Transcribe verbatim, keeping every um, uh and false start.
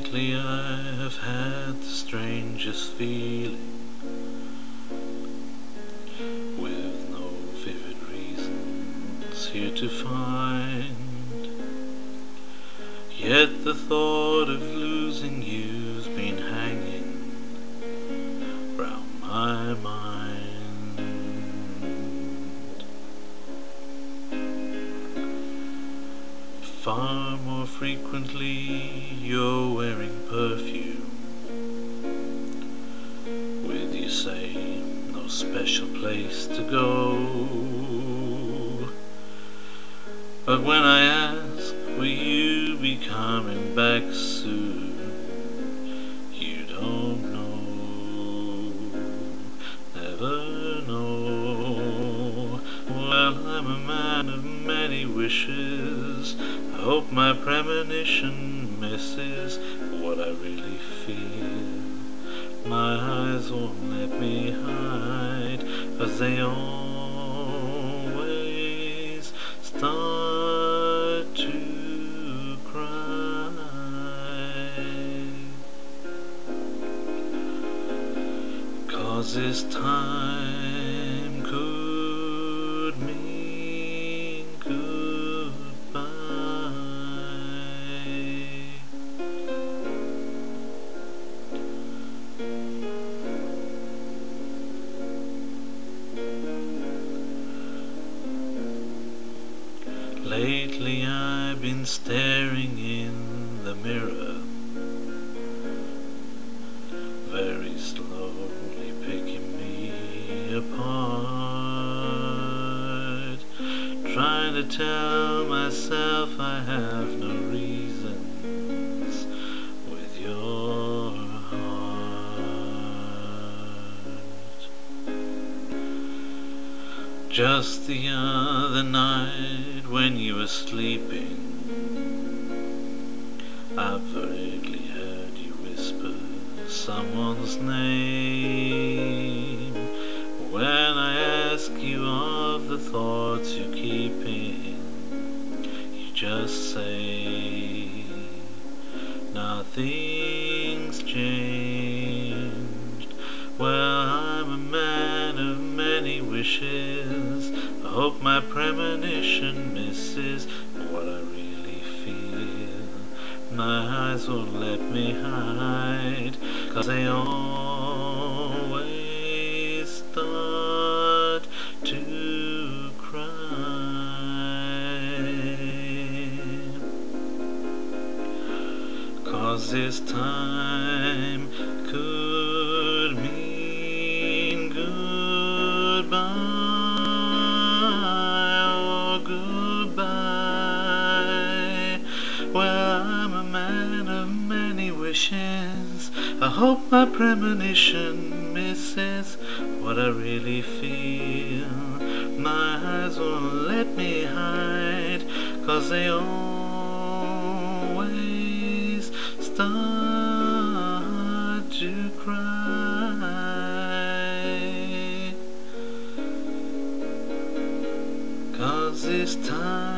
Lately I have had the strangest feeling, with no vivid reasons here to find. Yet the thought of losing you's been hanging round my mind. Far more frequently you're wearing perfume, with, you say, no special place to go. But when I ask, will you be coming back soon, you don't know, never know. Well, I'm a man of many wishes, I hope my premonition misses what I really feel. My eyes won't let me hide, 'cause they always start to cry. 'Cause this time could mean goodbye. Lately I've been staring in the mirror, very slowly picking me apart, trying to tell myself I have no reasons with your heart. Just the other night when you were sleeping, I vaguely heard you whisper someone's name. When I ask you of the thoughts you keep in, you just say nothing's changed. Well, I'm a man of many wishes, I hope my premonition misses what I really feel. My eyes won't let me hide, 'cause they always start to cry. 'Cause this time could mean goodbye. Well, I'm a man of many wishes, I hope my premonition misses what I really feel. My eyes won't let me hide, 'cause they always start to cry. 'Cause this time